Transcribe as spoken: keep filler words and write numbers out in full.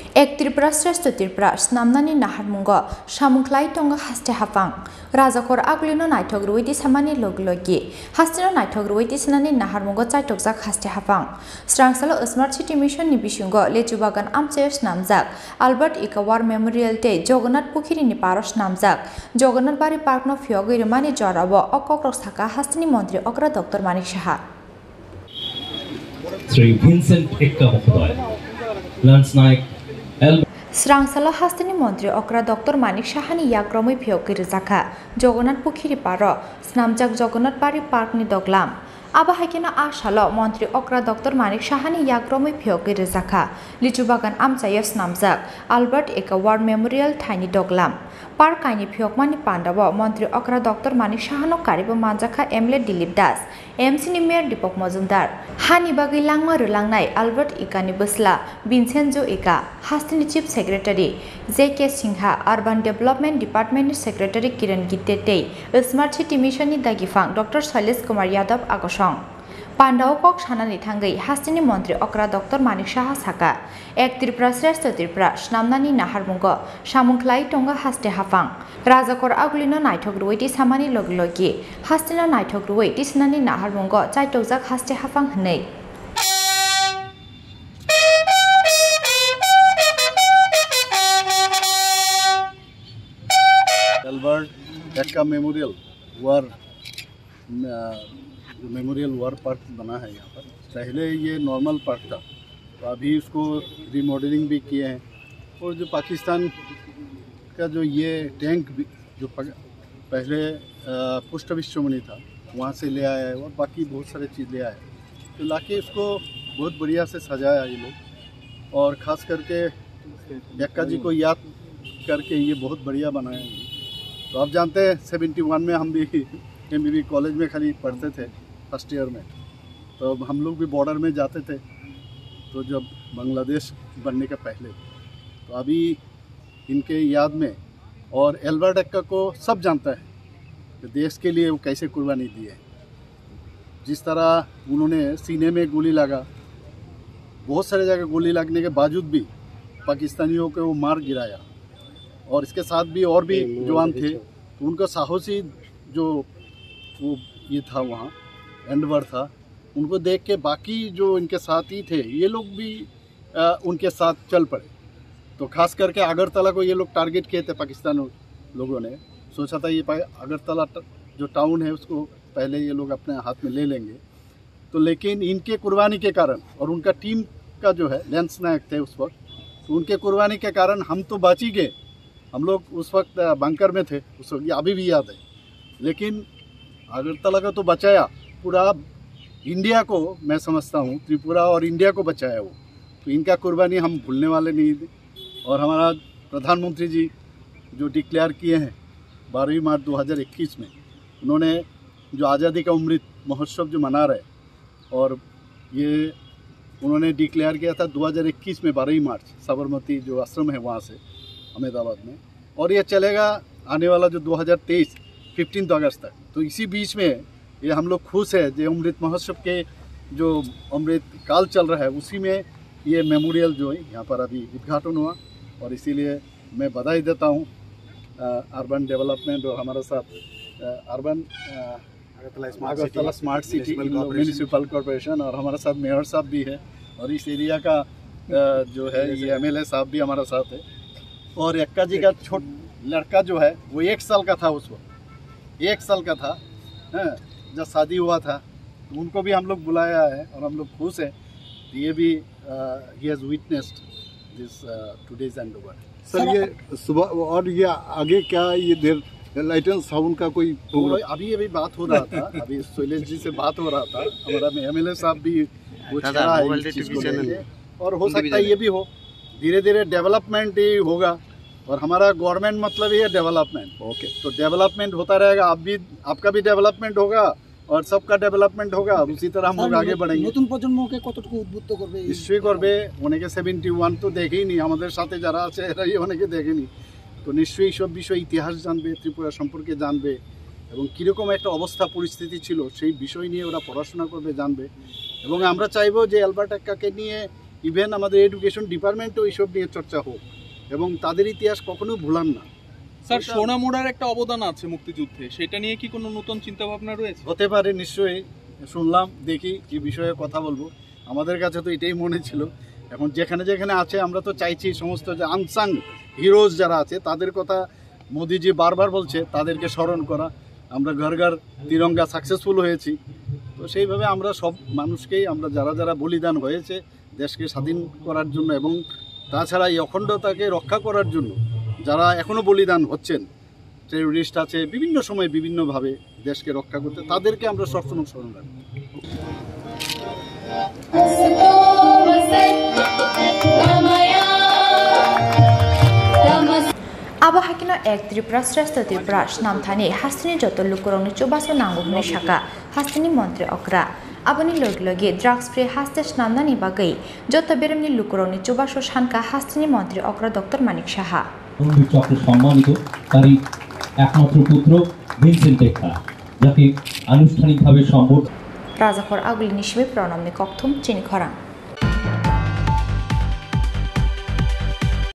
एक त्रिपुरा श्रेष्ठ त्रिपुरा स्नामनानि नाहारमुंग सामुख्लाय तंग हास्ते हाफां राजाखर आगलिनो नायथक रुइति सामानि लगलगि हास्तेनो नायथक रुइति सनानि नाहारमुंग चाइटकजाक हास्ते हाफां स्रांसालो स्मार्ट सिटी मिशन नि बिसुंग लेचुबागान आमचेस नामजाक अल्बर्ट इकावार मेमोरियल ते जगन्नाथ पुखिरिनि पारस नामजाक जगन्नाथ बारि पार्क नो फियो गैरमानि जराव अकक्रक साका हास्तेनि मंत्री अग्रा डॉक्टर मानिक साहा श्री विंसेंट एक्का महोदय लंच नायक स्रांसालो हास्तेनि मंत्री अक्रा डॉक्टर मानिक साहानि याग्रमै फियोकै रोजाखा जगन्नाथ पुखिरि पार स्नामजाक जगन्नाथ बारि पार्कनि दगलाम आबाहायकेना आशालो मंत्री अक्रा डॉक्टर मानिक साहानि याग्रमै फियोकै रोजाखा लिचुबागान आमचायस नामजाक अल्बर्ट एका वार्ड मेमोरियल थाइनि दगलाम पार्क काइनि फियोकमानि पांडाव मंत्री अक्रा डॉक्टर मानिक साहानो कारिबो मानजाखा एमएलए दिलीप दास एमसीनि मेयर दीपक मजुमदार हानि बागै लांमा रोलांनाय अल्बर्ट इकानि बोसला विंसेंट जो इका हास्तेनि chief secretary J K Sinha urban development डिपार्टमेंटनि secretary Kiran Gitte smart city मिशननि दागिफां डॉक्टर शैलेश कुमार यादव आगसं पांडाव कक सानानि थांगै हास्तेनि मंत्री अक्रा डॉक्टर मानिक साहा साका एक त्रिपुरा श्रेष्ठ त्रिपुरा स्नामनानि नाहारमुंग सामुख्लाय तंग हास्ते हाफां राजाखर आगलिनो नायथक रुइति सामानि लगलगि हास्तेनो नायथक रुइति सनानि नाहारमुंग चाइटकजाक हास्ते हाफां हनै Albert Ekka memorial war memorial war park बना है यहाँ पर। पहले ये नॉर्मल पार्क था, तो अभी उसको रिमॉडलिंग भी किए हैं। और जो पाकिस्तान का जो ये टैंक भी जो पहले पुष्ट विश्वमणि था वहाँ से ले आया है और बाकी बहुत सारे चीज़ ले आया है, तो लाके इसको बहुत बढ़िया से सजाया ये लोग। और ख़ास करके एक्का जी को याद करके ये बहुत बढ़िया बनाया है। तो आप जानते हैं सेवेंटी वन में हम भी एम बी बी कॉलेज में खाली पढ़ते थे फर्स्ट ईयर में, तो हम लोग भी बॉर्डर में जाते थे, तो जब बांग्लादेश बनने के पहले। तो अभी इनके याद में, और अल्बर्ट एक्का को सब जानता है कि देश के लिए वो कैसे कुर्बानी दी है। जिस तरह उन्होंने सीने में गोली लगा, बहुत सारे जगह गोली लगने के बावजूद भी पाकिस्तानियों को वो मार गिराया, और इसके साथ भी और भी जवान थे, तो उनका साहसी जो वो ये था वहाँ एंडवर था, उनको देख के बाकी जो इनके साथी थे ये लोग भी आ, उनके साथ चल पड़े। तो खास करके अगरतला को ये लोग टारगेट किए थे, पाकिस्तान लोगों ने सोचा था ये अगरतला जो टाउन है उसको पहले ये लोग अपने हाथ में ले लेंगे। तो लेकिन इनके कुर्बानी के कारण, और उनका टीम का जो है लेंस नायक थे उस वक्त, तो उनके कुर्बानी के कारण हम तो बच ही गए। हम लोग उस वक्त बंकर में थे, उस वक्त अभी भी याद है। लेकिन अगरतला का तो बचाया, पूरा इंडिया को मैं समझता हूँ, त्रिपुरा और इंडिया को बचाया वो। तो इनका कुर्बानी हम भूलने वाले नहीं थे। और हमारा प्रधानमंत्री जी जो डिक्लेयर किए हैं बारहवीं मार्च दो हज़ार इक्कीस में, उन्होंने जो आज़ादी का अमृत महोत्सव जो मना रहे, और ये उन्होंने डिक्लेयर किया था दो हज़ार इक्कीस में बारहवीं मार्च, साबरमती जो आश्रम है वहाँ से अहमदाबाद में, और ये चलेगा आने वाला जो दो हज़ार तेईस फिफ्टीन अगस्त तक। तो इसी बीच में ये हम लोग खुश है जो अमृत महोत्सव के जो अमृत काल चल रहा है उसी में ये मेमोरियल जो है यहाँ पर अभी उद्घाटन हुआ। और इसीलिए मैं बधाई देता हूँ अर्बन डेवलपमेंट और हमारे साथ urban Agartala smart city municipal corporation, और हमारे साथ मेयर साहब भी है, और इस एरिया का जो है ये एम एल ए साहब भी हमारे साथ है। और एक्का जी का छोट लड़का जो है वो एक साल का था, उस वक्त एक साल का था है, जब शादी हुआ था, तो उनको भी हम लोग बुलाया है और हम लोग खुश हैं। तो ये भी he has witnessed this today's and over. Sir ये सुबह, और ये आगे क्या ये देर लाइटेंस साउंड का कोई प्रोग्राम? अभी अभी बात हो रहा था, अभी शैलेश जी से बात हो रहा था, हमारा एम एल ए साहब भी वो छड़ा है इस चीज़ को लेके, और हो सकता है ये भी हो, धीरे धीरे डेवलपमेंट ही होगा। और हमारा गवर्नमेंट मतलब ही है डेवलपमेंट। ओके, तो डेवलपमेंट होता रहेगा, आप भी आपका भी डेवलपमेंट होगा और सबका डेवलपमेंट होगा, उसी तरह हम लोग आगे बढ़ेंगे। নতুন প্রজন্মকে কতটুকু উদ্বুদ্ধ করবে? নিশ্চয়ই করবে। অনেকে সেভেন্টি ওয়ান তো দেখেইনি, আমাদের সাথে যারা আছে এরাই অনেকে দেখেনি, তো নিশ্চয়ই সব বিষয় ইতিহাস জানবে, ত্রিপুরা সম্পর্কে জানবে, এবং কীরকম একটা অবস্থা পরিস্থিতি ছিল সেই বিষয় নিয়ে ওরা পড়াশোনা করবে, জানবে। এবং আমরা চাইবো যে অ্যালবার্ট এক্কাকে নিয়ে ইভেন আমাদের এডুকেশন ডিপার্টমেন্টও এইসব নিয়ে চর্চা হোক এবং তাদের ইতিহাস কখনো ভুলান না। স্যার, সোনামুড়ার একটা অবদান আছে মুক্তিযুদ্ধে, সেটা নিয়ে কি কোনো নতুন চিন্তা ভাবনা রয়েছে? হতে পারে, নিশ্চয়ই শুনলাম, দেখি এই বিষয়ে কথা বলবো। আমাদের কাছে তো এটাই মনে ছিল। এখন যেখানে যেখানে আছে আমরা তো চাইছি সমস্ত যে আনসাং হিরোজ যারা আছে তাদের কথা মোদিজি বারবার বলছে, তাদেরকে স্মরণ করা। আমরা ঘর ঘর তিরঙ্গা সাকসেসফুল হয়েছি, তো সেইভাবে আমরা সব মানুষকেই, আমরা যারা যারা বলিদান হয়েছে দেশকে স্বাধীন করার জন্য এবং তাছাড়া এই অখণ্ডতাকে রক্ষা করার জন্য যারা এখনও বলিদান হচ্ছেন, টেরোরিস্ট আছে, বিভিন্ন সময় বিভিন্নভাবে দেশকে রক্ষা করতে, তাদেরকে আমরা সবসময় স্মরণ রাখবো। Abahakino ek Tripura Shrestha Tripura Namthani Hastini joto lukurongni chubaso nanguhni shaka Hastini Montri Okra Aboni loglogi drugs free haste namnani bagai joto beremni lukurongni chubaso shanka Hastini Montri Okra Doctor Manik Shaha চক্র সম্মানিত তারই একমাত্র পুত্র Vincent টেক্কা, যাকে আনুষ্ঠানিকভাবে সম্বোধন Razakhor Aguli Nishwe Pranamni Kokthum Chini Khorang